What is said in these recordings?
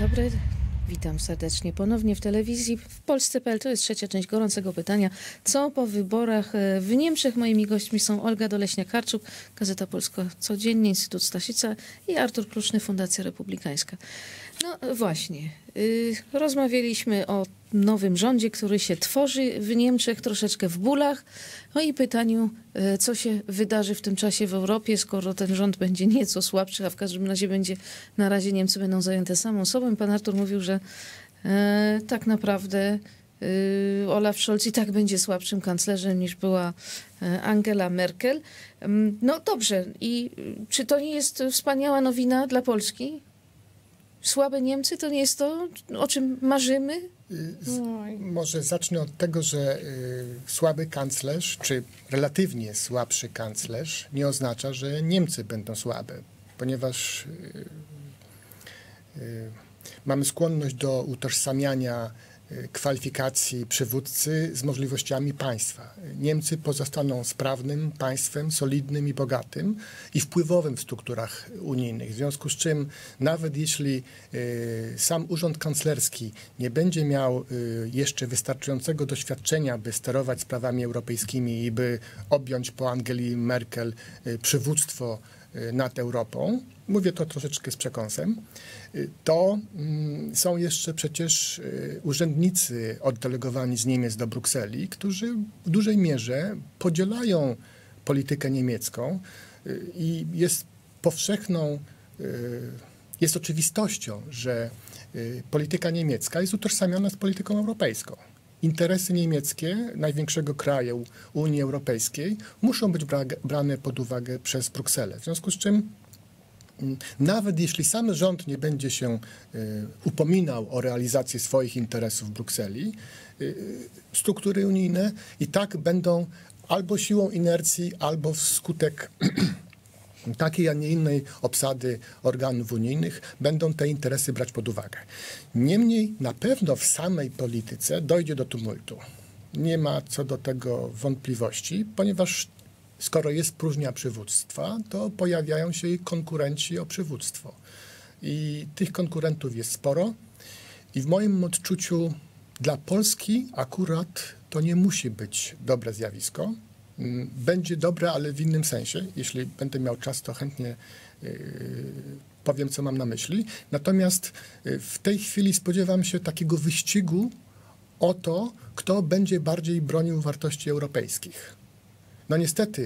dobry. Witam serdecznie ponownie w telewizji w Polsce.pl. To jest trzecia część gorącego pytania. Co po wyborach w Niemczech? Moimi gośćmi są Olga Doleśniak-Karczuk, Gazeta Polska Codziennie, Instytut Staszica i Artur Kruszny, Fundacja Republikańska. No właśnie, rozmawialiśmy o nowym rządzie, który się tworzy w Niemczech, troszeczkę w bólach. No i pytaniu, co się wydarzy w tym czasie w Europie, skoro ten rząd będzie nieco słabszy, a w każdym razie na razie Niemcy będą zajęte samą sobą. Pan Artur mówił, że tak naprawdę Olaf Scholz i tak będzie słabszym kanclerzem niż była Angela Merkel. No dobrze, i czy to nie jest wspaniała nowina dla Polski? Słabe Niemcy to nie jest to, o czym marzymy? Może zacznę od tego, że słaby kanclerz, czy relatywnie słabszy kanclerz nie oznacza, że Niemcy będą słabe, ponieważ mamy skłonność do utożsamiania kwalifikacji przywódcy z możliwościami państwa. Niemcy pozostaną sprawnym państwem, solidnym i bogatym i wpływowym w strukturach unijnych. W związku z czym nawet jeśli sam urząd kanclerski nie będzie miał jeszcze wystarczającego doświadczenia, by sterować sprawami europejskimi i by objąć po Angeli Merkel przywództwo nad Europą, mówię to troszeczkę z przekąsem, to są jeszcze przecież urzędnicy oddelegowani z Niemiec do Brukseli, którzy w dużej mierze podzielają politykę niemiecką i jest oczywistością, że polityka niemiecka jest utożsamiana z polityką europejską. Interesy niemieckie, największego kraju Unii Europejskiej, muszą być brane pod uwagę przez Brukselę. W związku z czym nawet jeśli sam rząd nie będzie się upominał o realizację swoich interesów w Brukseli, struktury unijne i tak będą albo siłą inercji, albo wskutek takiej, a nie innej obsady organów unijnych będą te interesy brać pod uwagę. Niemniej na pewno w samej polityce dojdzie do tumultu. Nie ma co do tego wątpliwości, ponieważ skoro jest próżnia przywództwa, to pojawiają się i konkurenci o przywództwo. I tych konkurentów jest sporo i w moim odczuciu dla Polski akurat to nie musi być dobre zjawisko. Będzie dobre, ale w innym sensie. Jeśli będę miał czas, to chętnie powiem, co mam na myśli. Natomiast w tej chwili spodziewam się takiego wyścigu o to, kto będzie bardziej bronił wartości europejskich. No niestety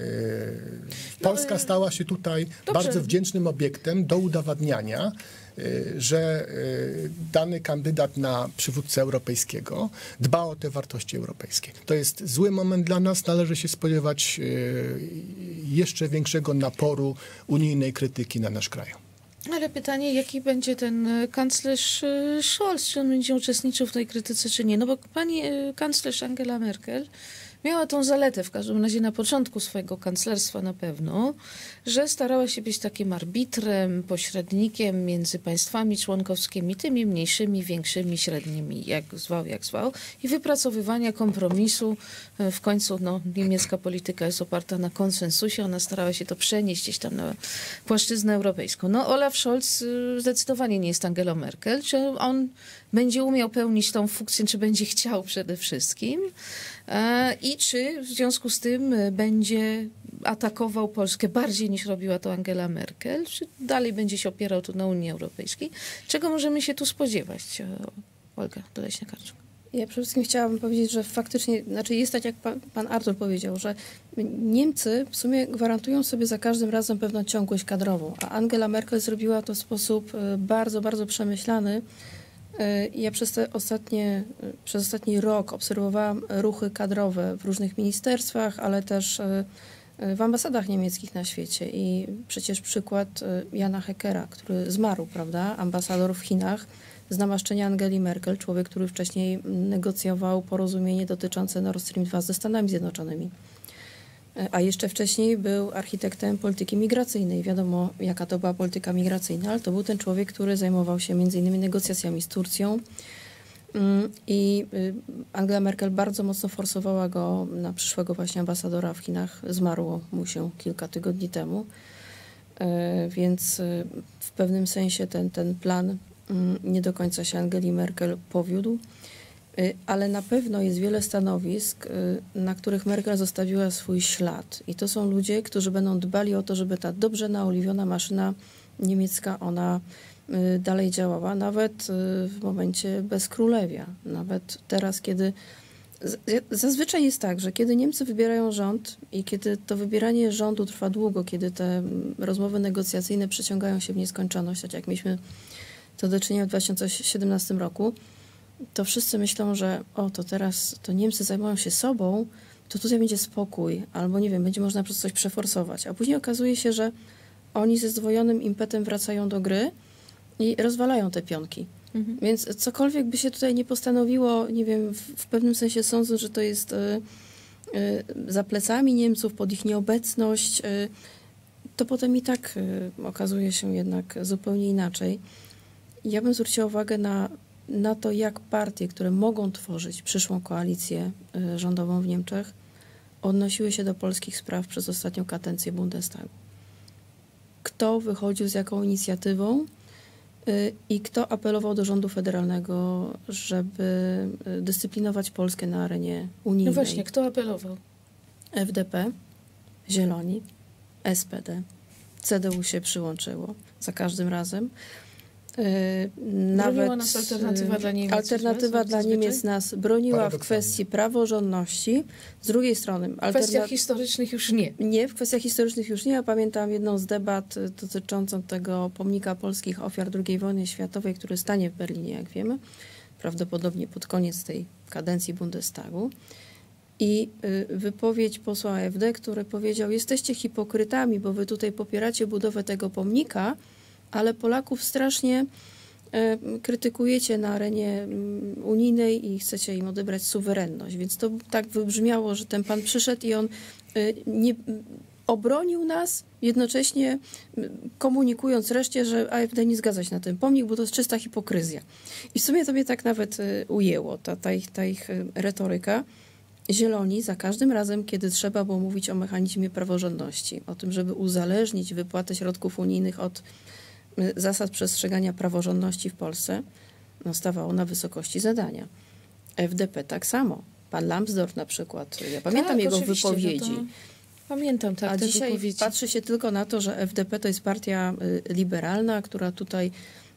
Polska stała się tutaj bardzo wdzięcznym obiektem do udowadniania, że dany kandydat na przywódcę europejskiego dba o te wartości europejskie. To jest zły moment dla nas. Należy się spodziewać jeszcze większego naporu unijnej krytyki na nasz kraj. Ale pytanie, jaki będzie ten kanclerz Scholz, czy on będzie uczestniczył w tej krytyce, czy nie? No bo pani kanclerz Angela Merkel miała tą zaletę, w każdym razie na początku swojego kanclerstwa na pewno, że starała się być takim arbitrem, pośrednikiem między państwami członkowskimi, tymi mniejszymi, większymi, średnimi, jak zwał, i wypracowywania kompromisu. W końcu niemiecka polityka jest oparta na konsensusie, ona starała się to przenieść gdzieś tam na płaszczyznę europejską. No Olaf Scholz zdecydowanie nie jest Angelą Merkel. Czy on będzie umiał pełnić tą funkcję, czy będzie chciał przede wszystkim? I czy w związku z tym będzie atakował Polskę bardziej niż robiła to Angela Merkel, czy dalej będzie się opierał tu na Unii Europejskiej? Czego możemy się tu spodziewać? Olga Doleśniak-Karczuk. Ja przede wszystkim chciałabym powiedzieć, że faktycznie, jest tak, jak pan Artur powiedział, że Niemcy w sumie gwarantują sobie za każdym razem pewną ciągłość kadrową, a Angela Merkel zrobiła to w sposób bardzo, bardzo przemyślany. Ja przez ostatni rok obserwowałam ruchy kadrowe w różnych ministerstwach, ale też w ambasadach niemieckich na świecie. I przecież przykład Jana Heckera, który zmarł, prawda, ambasador w Chinach, z namaszczenia Angeli Merkel, człowiek, który wcześniej negocjował porozumienie dotyczące Nord Stream 2 ze Stanami Zjednoczonymi. A jeszcze wcześniej był architektem polityki migracyjnej. Wiadomo, jaka to była polityka migracyjna, ale to był ten człowiek, który zajmował się m.in. negocjacjami z Turcją. I Angela Merkel bardzo mocno forsowała go na przyszłego właśnie ambasadora w Chinach. Zmarło mu się kilka tygodni temu. Więc w pewnym sensie ten plan nie do końca się Angeli Merkel powiódł, ale na pewno jest wiele stanowisk, na których Merkel zostawiła swój ślad. I to są ludzie, którzy będą dbali o to, żeby ta dobrze naoliwiona maszyna niemiecka, ona dalej działała, nawet w momencie bezkrólewia. Nawet teraz, kiedy... Zazwyczaj jest tak, że kiedy Niemcy wybierają rząd i kiedy to wybieranie rządu trwa długo, kiedy te rozmowy negocjacyjne przeciągają się w nieskończoność, tak jak mieliśmy to do czynienia w 2017 roku, to wszyscy myślą, że to teraz to Niemcy zajmują się sobą, to tutaj będzie spokój, albo nie wiem, będzie można przez coś przeforsować. A później okazuje się, że oni ze zdwojonym impetem wracają do gry i rozwalają te pionki. Więc cokolwiek by się tutaj nie postanowiło, nie wiem, w pewnym sensie sądzę, że to jest za plecami Niemców, pod ich nieobecność, to potem i tak okazuje się jednak zupełnie inaczej. Ja bym zwróciła uwagę na to, jak partie, które mogą tworzyć przyszłą koalicję rządową w Niemczech, odnosiły się do polskich spraw przez ostatnią kadencję Bundestagu. Kto wychodził z jaką inicjatywą i kto apelował do rządu federalnego, żeby dyscyplinować Polskę na arenie unijnej. No właśnie, kto apelował? FDP, Zieloni, SPD, CDU się przyłączyło za każdym razem. Broniła nas Alternatywa dla Niemiec. Alternatywa dla Niemiec nas broniła w kwestii praworządności. Z drugiej strony... W kwestiach historycznych już nie. Nie, w kwestiach historycznych już nie. Ja pamiętam jedną z debat dotyczącą tego pomnika polskich ofiar II wojny światowej, który stanie w Berlinie, jak wiemy, prawdopodobnie pod koniec tej kadencji Bundestagu. I wypowiedź posła AfD, który powiedział: jesteście hipokrytami, bo wy tutaj popieracie budowę tego pomnika, ale Polaków strasznie krytykujecie na arenie unijnej i chcecie im odebrać suwerenność. Więc to tak wybrzmiało, że ten pan przyszedł i on nie obronił nas, jednocześnie komunikując reszcie, że AfD nie zgadza się na ten pomnik, bo to jest czysta hipokryzja. I w sumie to mnie tak nawet ujęło, ta ich retoryka. Zieloni za każdym razem, kiedy trzeba było mówić o mechanizmie praworządności, o tym, żeby uzależnić wypłatę środków unijnych od zasad przestrzegania praworządności w Polsce, stawało na wysokości zadania. FDP tak samo. Pan Lambsdorff na przykład. Ja pamiętam jego wypowiedzi. No pamiętam, tak. A dzisiaj wypowiedzi. patrzy się tylko na to, że FDP to jest partia liberalna, która tutaj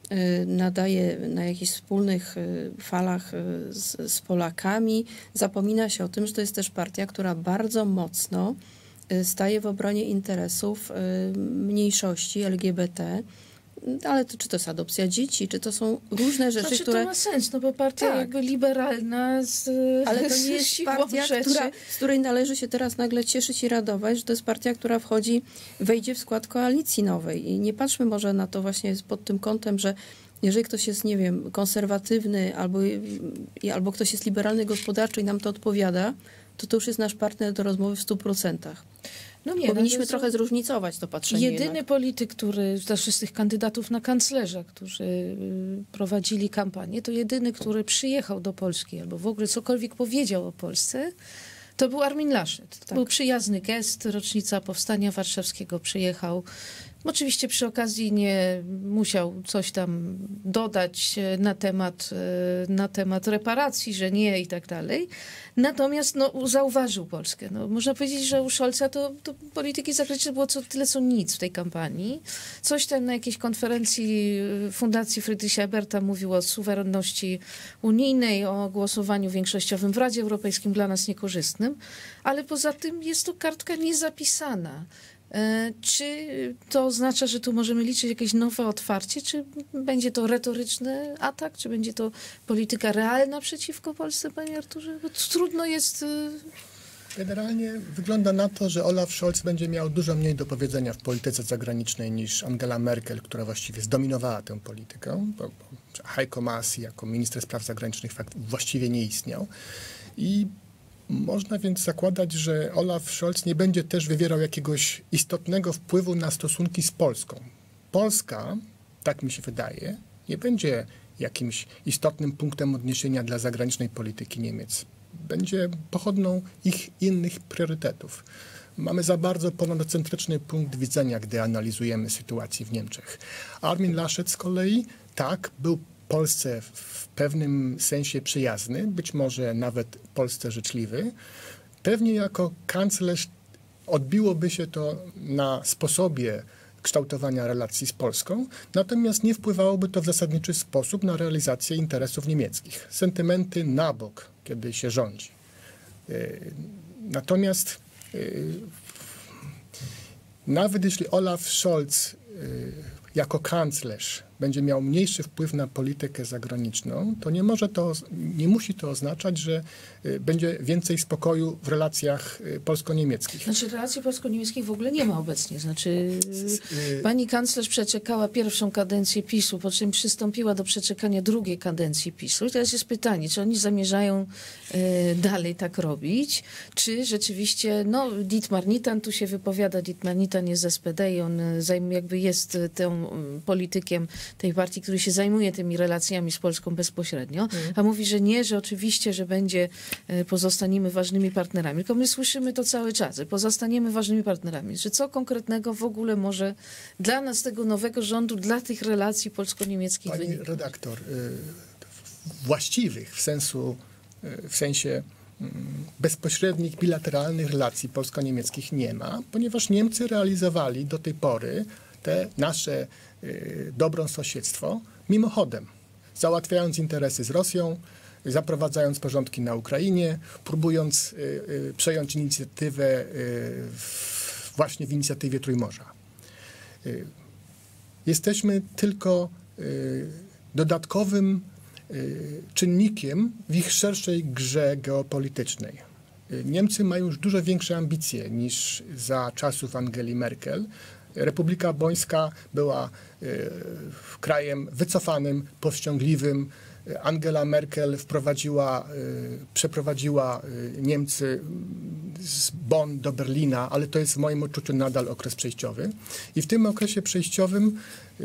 nadaje na jakichś wspólnych falach z Polakami. Zapomina się o tym, że to jest też partia, która bardzo mocno staje w obronie interesów mniejszości LGBT, ale czy to jest adopcja dzieci, czy to są różne rzeczy, które... to ma sens, no bo partia jakby liberalna ale to nie jest partia, z której należy się teraz nagle cieszyć i radować, że to jest partia, która wejdzie w skład koalicji nowej. I nie patrzmy może na to właśnie pod tym kątem, że jeżeli ktoś jest, nie wiem, konserwatywny albo ktoś jest liberalny gospodarczo i nam to odpowiada, to już jest nasz partner do rozmowy w 100%. No nie, powinniśmy trochę zróżnicować to patrzenie. Jedyny polityk, który, znaczy z tych kandydatów na kanclerza, którzy prowadzili kampanię, to jedyny, który przyjechał do Polski albo w ogóle cokolwiek powiedział o Polsce, to był Armin Laschet. To był przyjazny gest, rocznica Powstania Warszawskiego, przyjechał. Oczywiście przy okazji nie musiał coś tam dodać na temat reparacji, że nie i tak dalej. Natomiast zauważył Polskę. Można powiedzieć, że u Scholza to polityki zagranicznej było tyle co nic w tej kampanii. Coś tam na jakiejś konferencji Fundacji Friedricha Eberta mówił o suwerenności unijnej, o głosowaniu większościowym w Radzie Europejskiej, dla nas niekorzystnym, ale poza tym jest to kartka niezapisana. Czy to oznacza, że tu możemy liczyć jakieś nowe otwarcie? Czy będzie to retoryczny atak? Czy będzie to polityka realna przeciwko Polsce, panie Arturze? Bo trudno jest... Generalnie wygląda na to, że Olaf Scholz będzie miał dużo mniej do powiedzenia w polityce zagranicznej niż Angela Merkel, która właściwie zdominowała tę politykę. Bo Heiko Maas jako minister spraw zagranicznych właściwie nie istniał. I można więc zakładać, że Olaf Scholz nie będzie też wywierał jakiegoś istotnego wpływu na stosunki z Polską. Polska, tak mi się wydaje, nie będzie jakimś istotnym punktem odniesienia dla zagranicznej polityki Niemiec. Będzie pochodną ich innych priorytetów. Mamy za bardzo ponocentryczny punkt widzenia, gdy analizujemy sytuację w Niemczech. Armin Laschet z kolei tak, był Polsce w pewnym sensie przyjazny, być może nawet Polsce życzliwy. Pewnie jako kanclerz odbiłoby się to na sposobie kształtowania relacji z Polską, natomiast nie wpływałoby to w zasadniczy sposób na realizację interesów niemieckich. Sentymenty na bok, kiedy się rządzi. Natomiast nawet jeśli Olaf Scholz jako kanclerz będzie miał mniejszy wpływ na politykę zagraniczną, to nie musi to oznaczać, że będzie więcej spokoju w relacjach polsko-niemieckich. Znaczy relacji polsko-niemieckich w ogóle nie ma obecnie. Znaczy pani kanclerz przeczekała pierwszą kadencję PiS-u, po czym przystąpiła do przeczekania drugiej kadencji PiS-u. I teraz jest pytanie, czy oni zamierzają dalej tak robić, czy rzeczywiście, Dietmar Nitan tu się wypowiada, Dietmar Nitan jest z SPD i on jakby jest tym politykiem tej partii, który się zajmuje tymi relacjami z Polską bezpośrednio, a mówi, że nie, że oczywiście, że pozostaniemy ważnymi partnerami. Tylko my słyszymy to cały czas, że pozostaniemy ważnymi partnerami. Że co konkretnego w ogóle może dla nas, tego nowego rządu, dla tych relacji polsko-niemieckich Pani wyniknąć? redaktor, właściwych w sensie bezpośrednich, bilateralnych relacji polsko-niemieckich nie ma, ponieważ Niemcy realizowali do tej pory te nasze dobrosąsiedztwo mimochodem, załatwiając interesy z Rosją, zaprowadzając porządki na Ukrainie, próbując przejąć inicjatywę właśnie w inicjatywie Trójmorza. Jesteśmy tylko dodatkowym czynnikiem w ich szerszej grze geopolitycznej. Niemcy mają już dużo większe ambicje niż za czasów Angeli Merkel. Republika Bońska była krajem wycofanym, powściągliwym. Angela Merkel przeprowadziła Niemcy z Bonn do Berlina, ale to jest w moim odczuciu nadal okres przejściowy. I w tym okresie przejściowym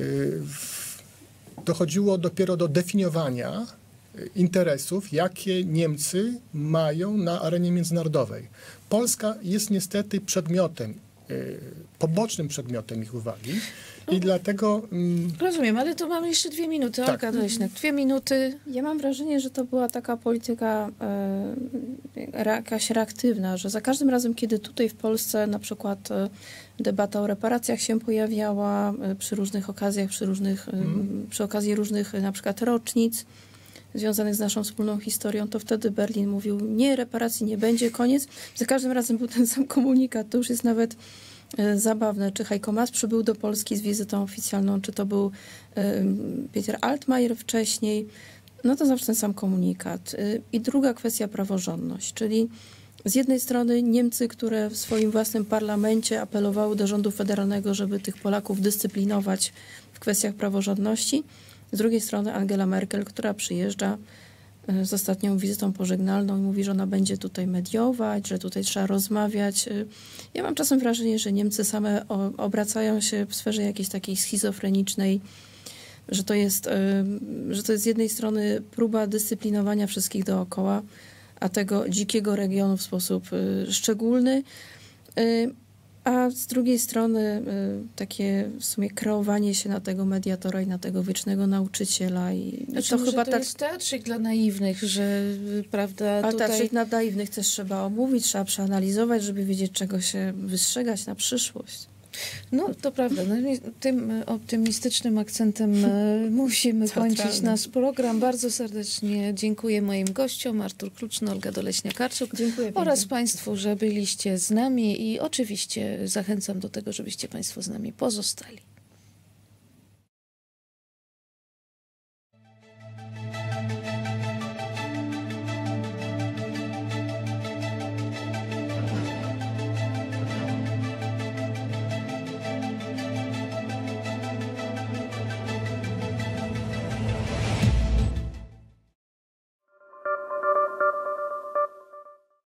dochodziło dopiero do definiowania interesów, jakie Niemcy mają na arenie międzynarodowej. Polska jest niestety pobocznym przedmiotem ich uwagi i dlatego... Rozumiem, ale to mamy jeszcze 2 minuty. Tak. Olga Doleśnak, 2 minuty. Ja mam wrażenie, że to była taka polityka jakaś reaktywna, że za każdym razem, kiedy tutaj w Polsce na przykład debata o reparacjach się pojawiała przy różnych okazjach, przy okazji różnych na przykład rocznic związanych z naszą wspólną historią, to wtedy Berlin mówił, nie, reparacji nie będzie, koniec. Za każdym razem był ten sam komunikat. To już jest nawet zabawne, czy Heiko Maas przybył do Polski z wizytą oficjalną, czy to był Peter Altmaier wcześniej. No to zawsze ten sam komunikat. I druga kwestia, praworządność, czyli z jednej strony Niemcy, które w swoim własnym parlamencie apelowały do rządu federalnego, żeby tych Polaków dyscyplinować w kwestiach praworządności. Z drugiej strony Angela Merkel, która przyjeżdża z ostatnią wizytą pożegnalną i mówi, że ona będzie tutaj mediować, że tutaj trzeba rozmawiać. Ja mam czasem wrażenie, że Niemcy same obracają się w sferze jakiejś takiej schizofrenicznej, że to jest z jednej strony próba dyscyplinowania wszystkich dookoła, a tego dzikiego regionu w sposób szczególny, a z drugiej strony takie w sumie kreowanie się na tego mediatora i na tego wiecznego nauczyciela. I znaczy, to chyba to jest teatrzyk dla naiwnych, że prawda. Ale tutaj... teatrzyk dla naiwnych też trzeba omówić, trzeba przeanalizować, żeby wiedzieć, czego się wystrzegać na przyszłość. No, to prawda. No, tym optymistycznym akcentem musimy kończyć nasz program. Bardzo serdecznie dziękuję moim gościom, Artur Kluczny, Olga Doleśniak-Karczuk. Dziękuję oraz Państwu, że byliście z nami i oczywiście zachęcam do tego, żebyście Państwo z nami pozostali.